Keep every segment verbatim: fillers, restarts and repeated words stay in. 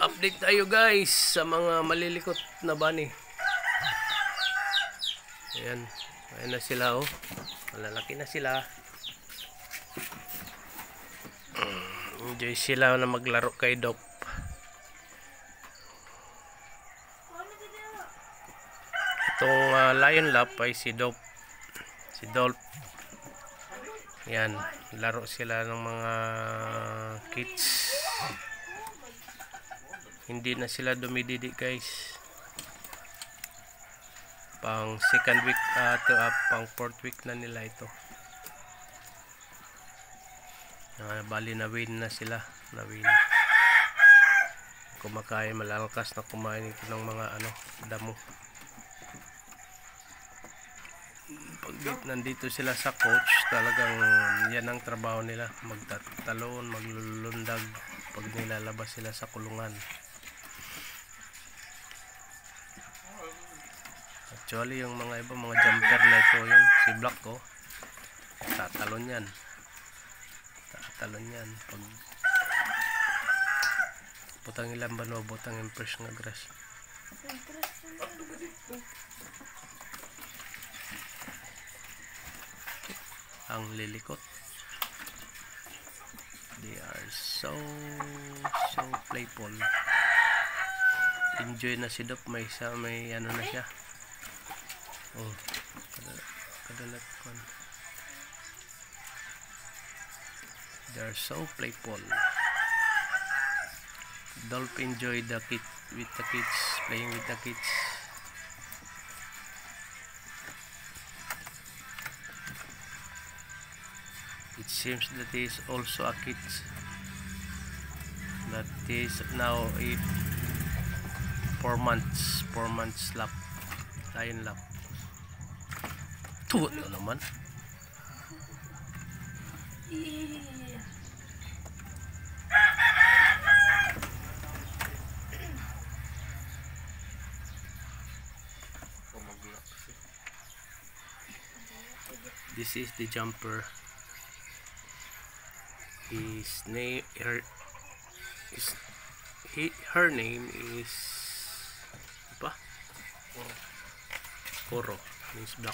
Update tayo guys sa mga malilikot na bunny. Ayan, ayan na sila oh. Malalaki na sila. Enjoy sila na maglaro kay Dop. Itong uh, lion lap ay si Dop. Si Dolp. Yan, laro sila ng mga kids. Hindi na sila dumididi guys. Pang second week uh, to up, pang fourth week na nila ito. Uh, bali na win na sila, na win. Kumakain, malalakas na kumain ito ng mga ano, damo. Pag nandito sila sa coach, talagang yan ang trabaho nila, magtatalon, maglulundag pag nilalabas sila sa kulungan. Actually yung mga iba mga jumper na ito, yun si Black ko, oh. Tatalon yan, tatalon yan pag butang ilan ba no, butang yung fresh nga grass. Ang lilikot. They are so so playful. Enjoy na si Dop, may sa may ano na siya. Oh, kadalat kon. They are so playful. Dolp enjoy the kid with the kids, playing with the kids. It seems that he is also a kid. That is now a four months, four months lap, lion lap. Tuwa na naman. This is the jumper. His name, her, his, he, her name is apa? Koro, means black.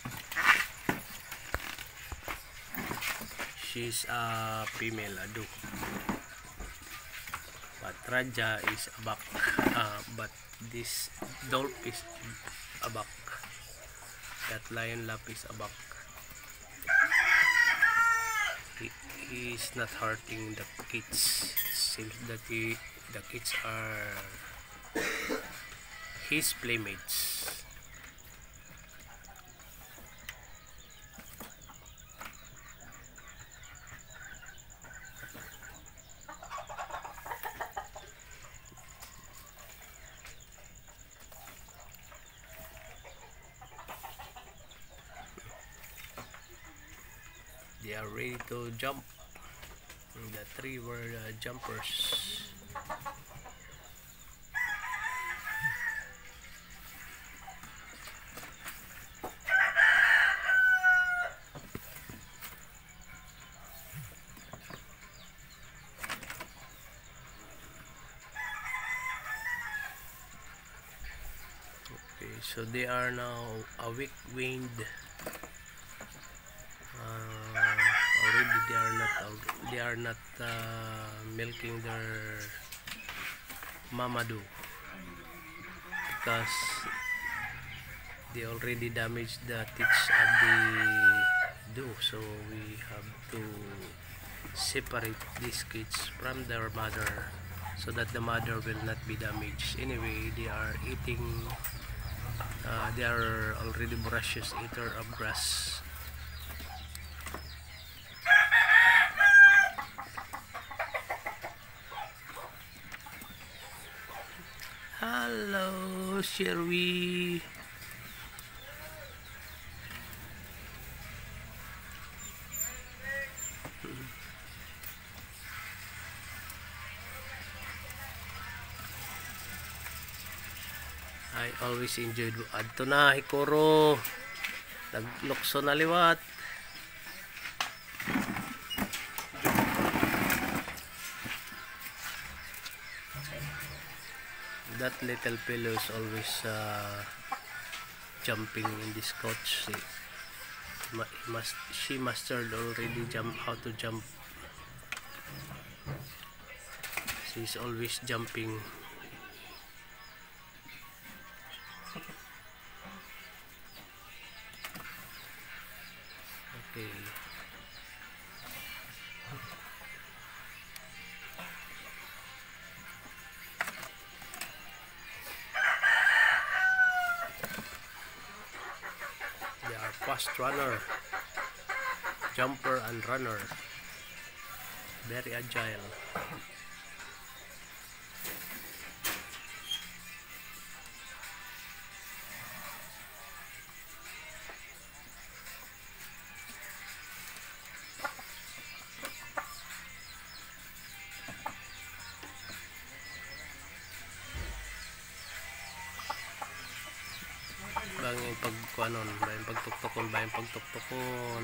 She's a female adu. But Raja is a buck. Uh, but this Dolp is a buck. That lion lap is a buck. He is not hurting the kids. It seems that he, the kids are his playmates. They are ready to jump. The three were uh, jumpers. Okay, so they are now a week weaned. Uh, already they are not they are not uh, milking their mamadu because they already damaged the teats of the do, so we have to separate these kids from their mother so that the mother will not be damaged. Anyway, they are eating, uh, they are already voracious eater of grass. Hello, Sherwee. I always enjoyed adto na hikoro. Naglukso na liwat. That little fellow is always uh, jumping in this coach. See, he must she mastered already jump how to jump. She's always jumping. Okay. They are fast runner, jumper and runner. Very agile. Bang yung pagkuanon, ba yung pagtuktukon, ba yung pagtuktukon.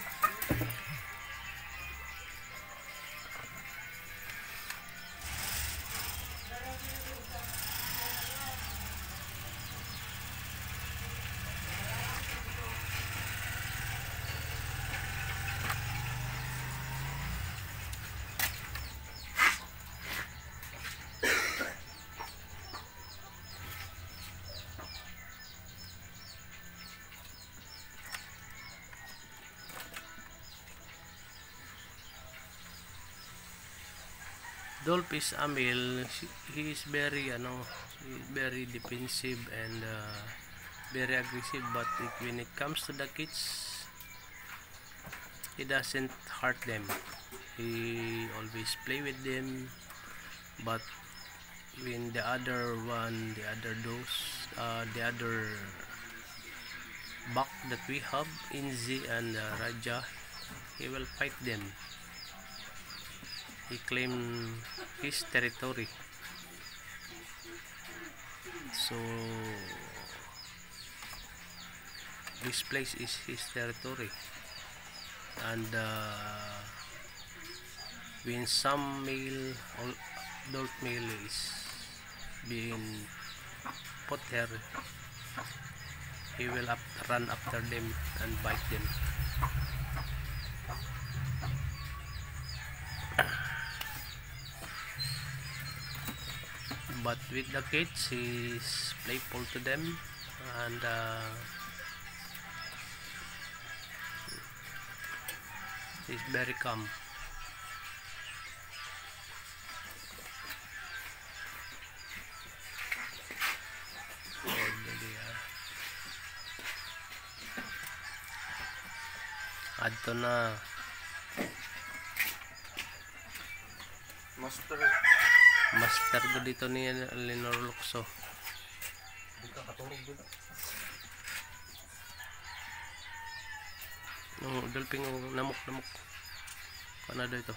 Dolph is Amil. He is very ano, very defensive and uh, very aggressive, but it, when it comes to the kids, he doesn't hurt them. He always play with them, but when the other one, the other those, uh, the other buck that we have, Inzi and uh, Raja, he will fight them. He claimed his territory. So this place is his territory, and uh, when some male adult male is being put there, he will up, run after them and bite them. But with the kids, he's playful to them, and uh, he's very calm. Adto na Master. Master do dito ni Lenor Luxo. Di ka katulog dun. No, dolping namok namok. Ano dito?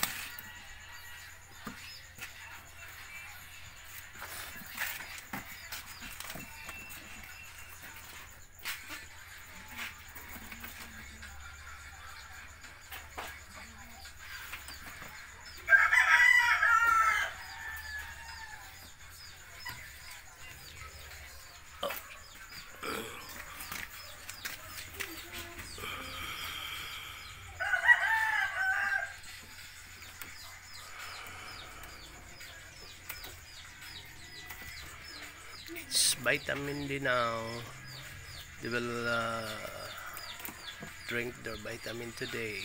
It's vitamin D now. They will uh, drink their vitamin today.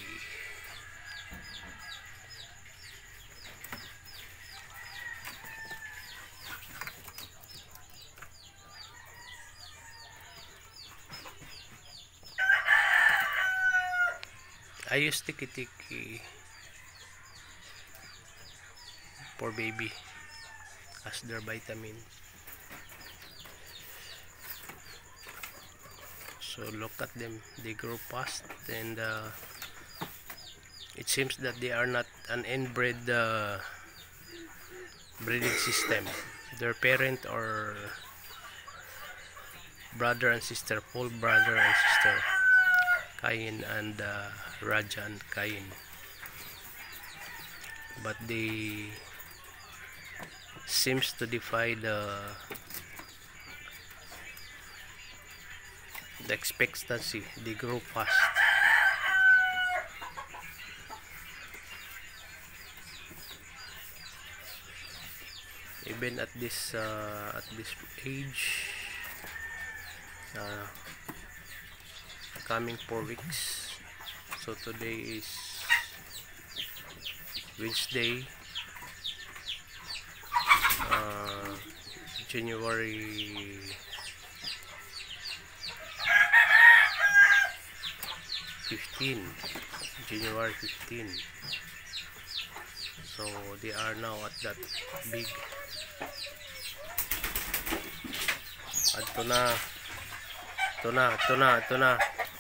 I use tiki tiki for baby as their vitamin. So look at them, they grow fast, and uh, it seems that they are not an inbred uh, breeding system. Their parent or brother and sister, full brother and sister, Cain and uh, Raja and Cain. But they seems to defy the the expectancy. They grow fast. Even at this uh, at this age, uh, coming four weeks. So today is Wednesday, uh, January fifteen, January fifteen. So they are now at that big. Ito na, ito na, ito na, ito na.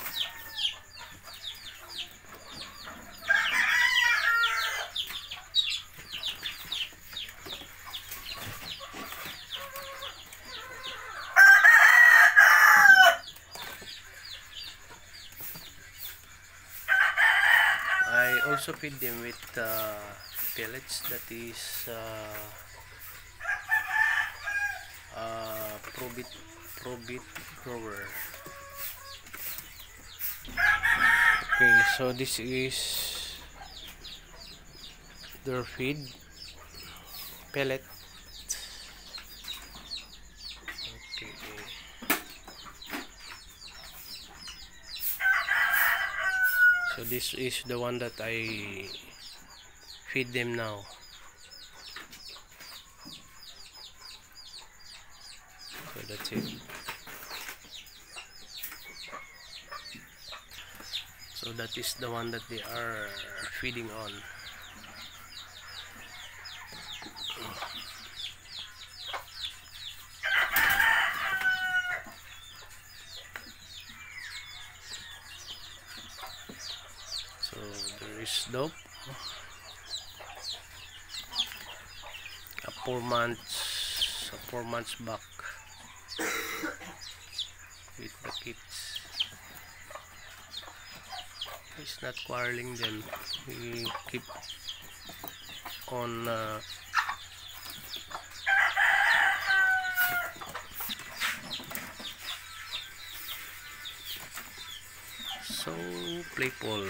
I also feed them with uh, pellets, that is uh, uh, probit probit grower. Okay, so this is their feed, pellet. Okay. So this is the one that I feed them now. So that's it. So that is the one that they are feeding on. So there is dope. A four months, a four months back with the kids. He's not quarreling them. We keep on uh, so playful.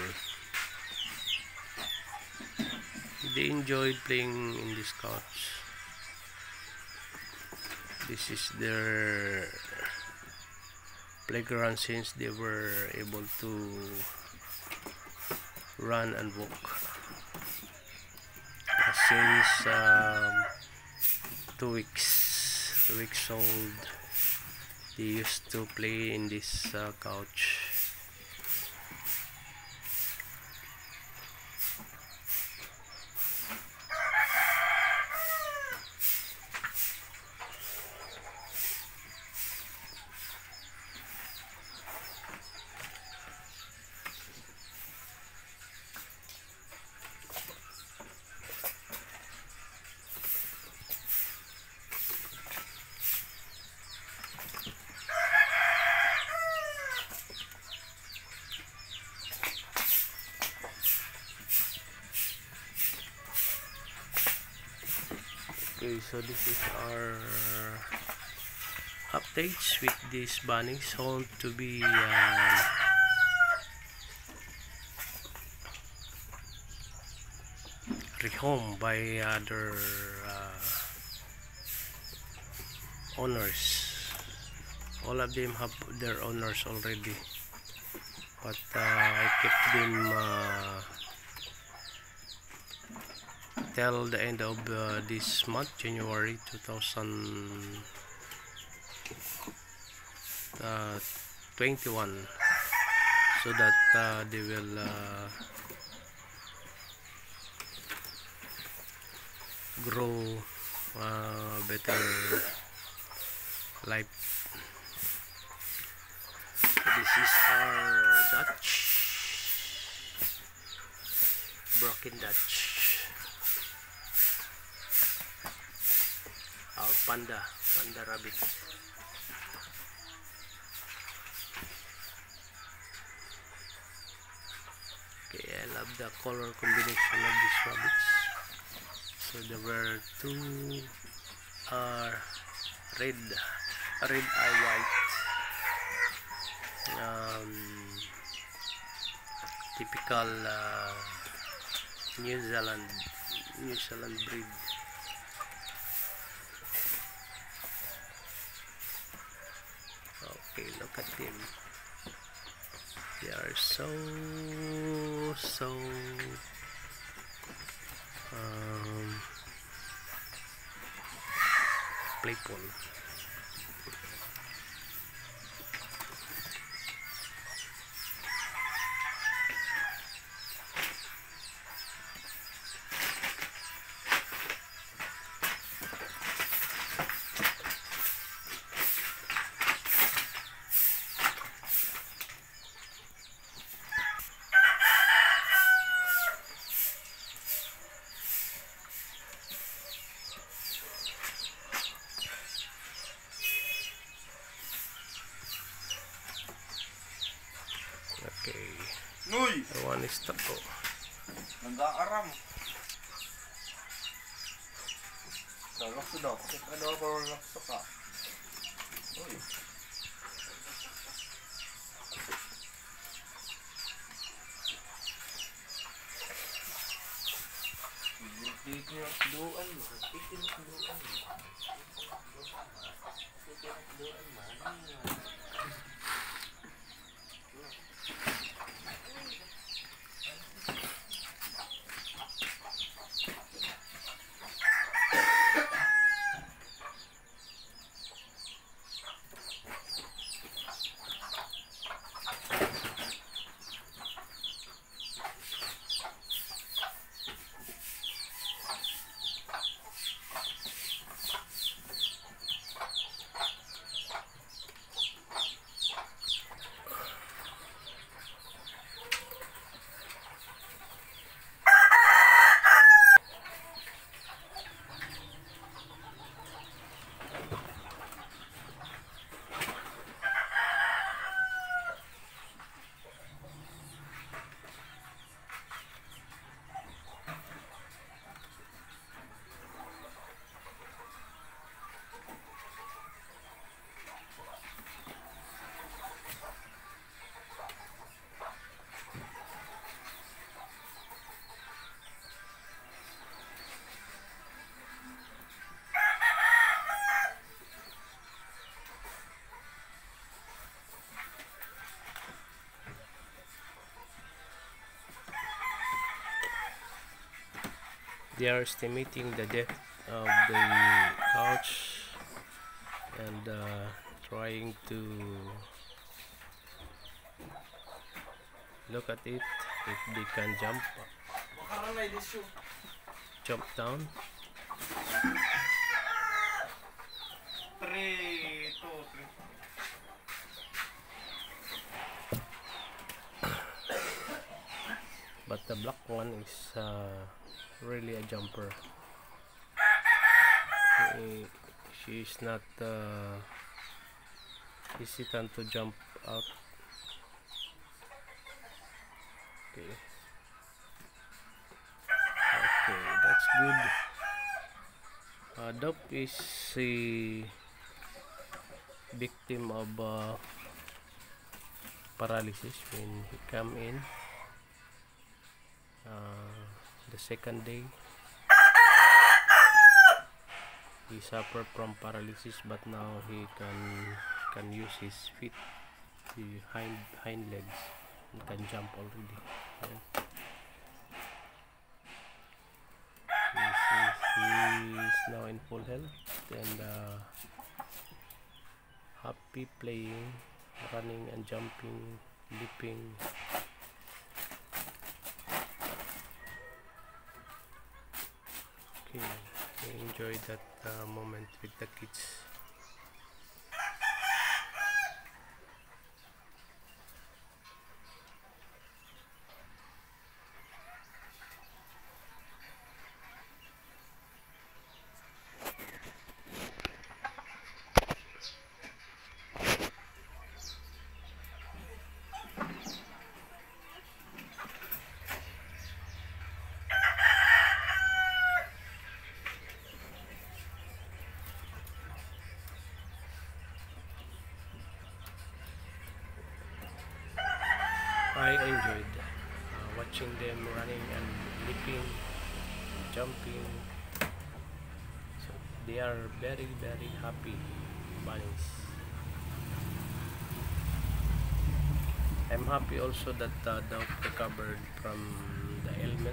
They enjoyed playing in this couch. This is their playground since they were able to run and walk. Uh, since um, two weeks, two weeks old, they used to play in this uh, couch. Okay, so this is our updates with these bunnies, soon to be um, rehomed by other uh, owners. All of them have their owners already, but uh, I kept them uh, till the end of uh, this month, January two thousand twenty-one, so that uh, they will uh, grow uh, better life. This is our Dutch, broken Dutch. Our panda, panda rabbit. Okay, I love the color combination of these rabbits. So there were two uh, red red eye white, um, typical uh, New Zealand New Zealand breed. Okay, look at them. They are so so um, playful. Okay. Nuy! One is tato. Nag-aaram. Lalakso daw. Kasi ka daw parang lakso ka. Uy. Dito niyo ang siluan mo. Dito niyo ang siluan mo. Dito niyo ang siluan mo. They are estimating the depth of the couch and uh, trying to look at it if they can jump jump down. But the black one is uh, really a jumper. He, she is not uh, hesitant to jump out. Okay. Okay, that's good. Uh, Dop is a victim of uh, paralysis when he come in. Uh, the second day he suffered from paralysis, but now he can can use his feet, the hind hind legs. He can jump already. Yeah. He's, he's, he's now in full health and uh, happy playing, running and jumping, leaping. Okay, I enjoy that uh, moment with the kids. I enjoyed uh, watching them running and leaping, jumping. So they are very very happy bunnies. I'm happy also that the dog recovered from the ailment.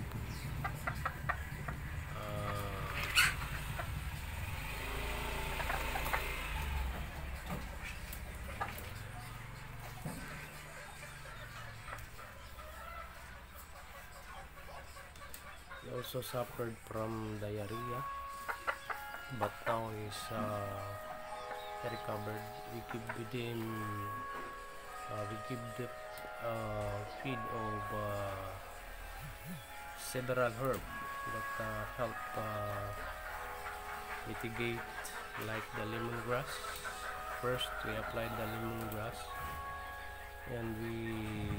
He also suffered from diarrhea, but now he's uh, recovered. We give him, uh, we give the uh, feed of uh, several herbs that uh, help uh, mitigate, like the lemongrass. First, we applied the lemongrass, and we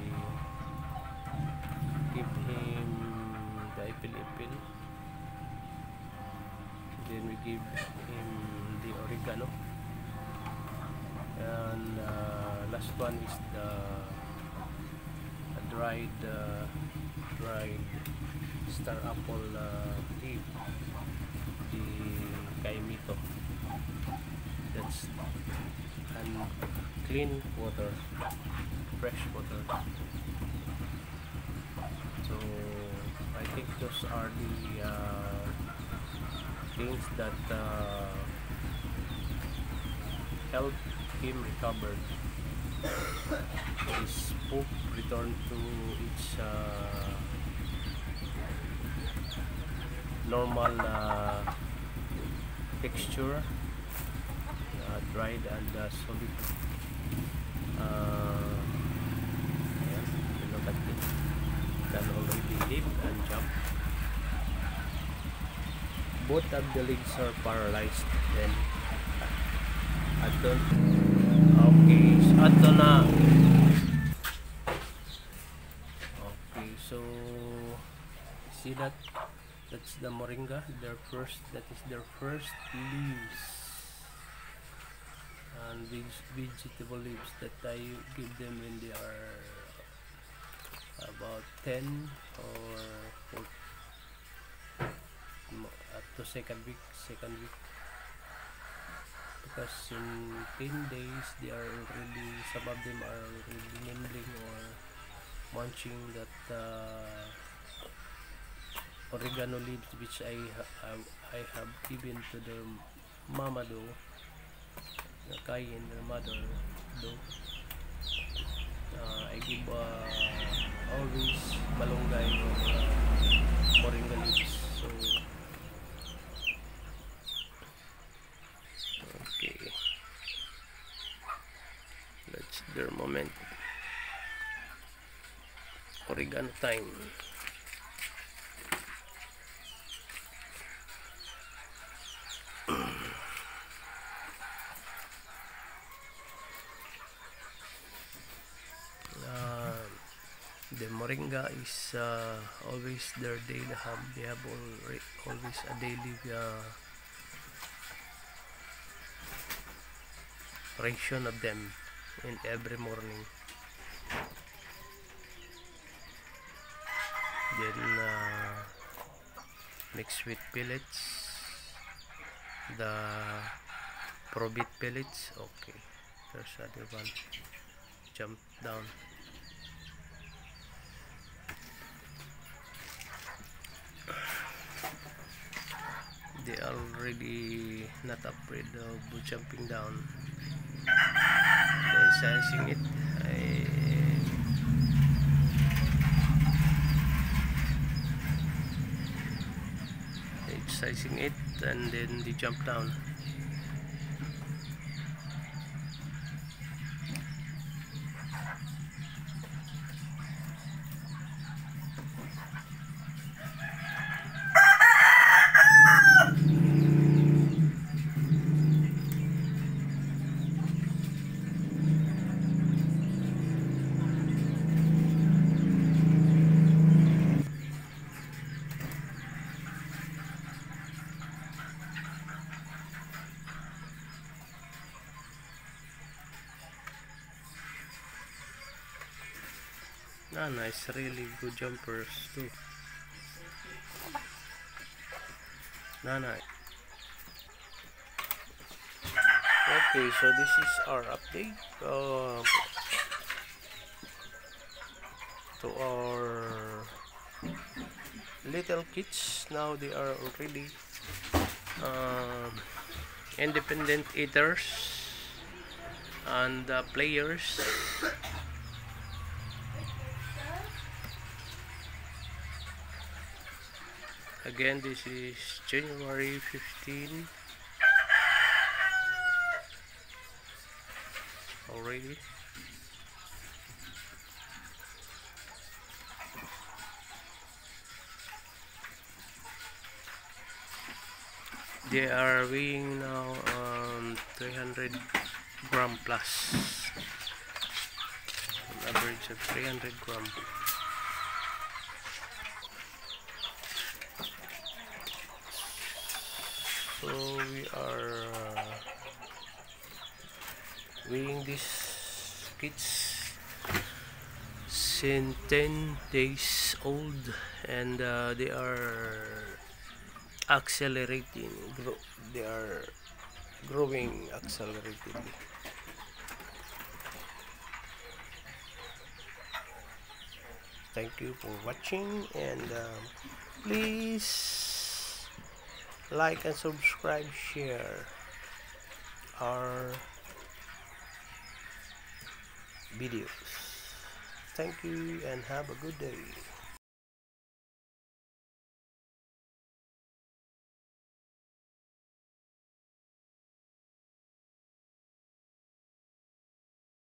give him the ipil-ipil. Then we give him the oregano, and uh, last one is the dried uh, dried star apple uh, leaf, the kaimito. That's and clean water, fresh water. So I think those are the uh, things that uh, help him recover. His poop returned to its uh, normal uh, texture, uh, dried and uh, solid. Uh, ayan, look at it. Can already leap and jump. Both of the legs are paralyzed. Then ato, okay, so ato na. Okay, so see that? That's the moringa. Their first, that is their first leaves, and veg vegetable leaves that I give them when they are about ten or up to second week, second week. Because in ten days they are already, some of them are already nibbling or munching that uh, oregano leaves, which I ha I have given to the mama dog, the Kai and the mother dog. Uh, I give uh, always malunggay or uh, moringa leaves. So okay, that's their moment. Oregano time. The moringa is uh, always their daily hub. They have already, always a daily uh, ration of them in every morning. Then uh, mixed with pellets, the probit pellets. Okay, there's other one. Jump down. They are already not afraid of jumping down. They're sizing it. I they're sizing it, and then they jump down. Ah, nice, really good jumpers too. Nah, nice. Okay, so this is our update uh, to our little kids. Now they are already um, independent eaters and uh, players. Again, this is January fifteenth already. They are weighing now um, three hundred gram plus, an average of three hundred gram. So we are uh, weighing these kids since ten days old, and uh, they are accelerating. Grow, they are growing acceleratively. Thank you for watching, and um, please like and subscribe, share our videos. Thank you and have a good day.